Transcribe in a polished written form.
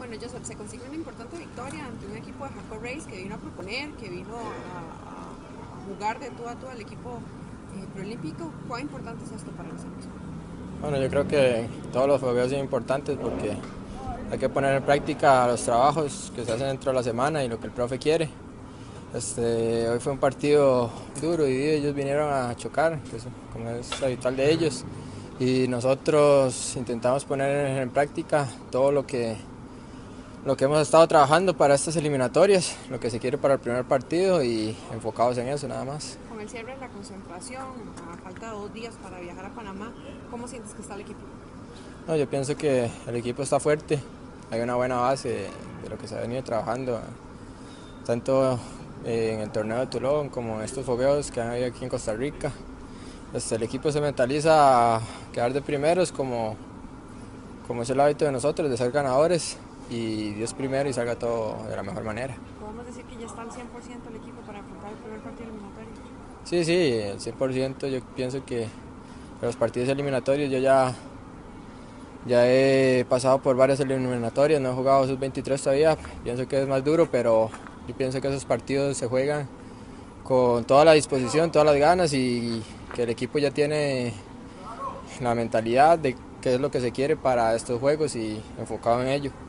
Bueno, ellos se consiguió una importante victoria ante un equipo de Jaco Race que vino a proponer, que vino a jugar de tú a tú al equipo preolímpico. ¿Cuán importante es esto para nosotros? Bueno, yo creo que todos los fogueos son importantes porque hay que poner en práctica los trabajos que se hacen dentro de la semana y lo que el profe quiere. Hoy fue un partido duro y ellos vinieron a chocar, como es habitual de ellos, y nosotros intentamos poner en práctica todo lo que hemos estado trabajando para estas eliminatorias, lo que se quiere para el primer partido y enfocados en eso nada más. Con el cierre de la concentración, a falta de 2 días para viajar a Panamá, ¿cómo sientes que está el equipo? No, yo pienso que el equipo está fuerte, hay una buena base de lo que se ha venido trabajando, tanto en el torneo de Toulon como en estos fogueos que han habido aquí en Costa Rica. El equipo se mentaliza a quedar de primeros como es el hábito de nosotros, de ser ganadores, y Dios primero y salga todo de la mejor manera. ¿Podemos decir que ya está al 100% el equipo para enfrentar el primer partido eliminatorio? Sí, el 100%. Yo pienso que los partidos eliminatorios yo ya he pasado por varias eliminatorias, no he jugado sus 23 todavía, pienso que es más duro, pero yo pienso que esos partidos se juegan con toda la disposición, todas las ganas, y que el equipo ya tiene la mentalidad de qué es lo que se quiere para estos juegos y enfocado en ello.